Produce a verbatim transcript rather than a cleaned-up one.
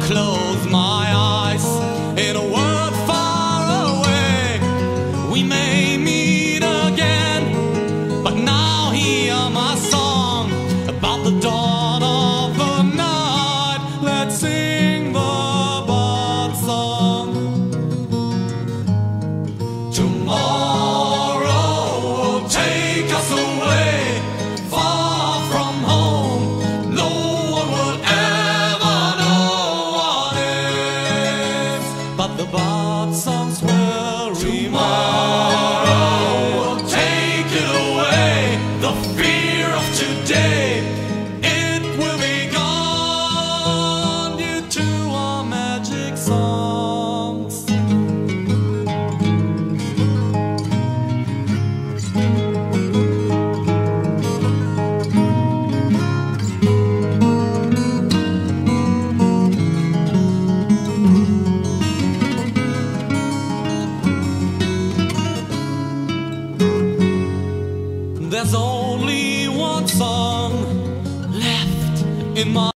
close my eyes in a world far away. We may meet again, but now hear my song about the dawn of the night. Let's sing the bird song. Tomorrow will take us away, far from home. No one will ever know what is, but the bird songs will tomorrow will take it away. The fear of today, it will be gone due to our magic songs. There's only one song left in my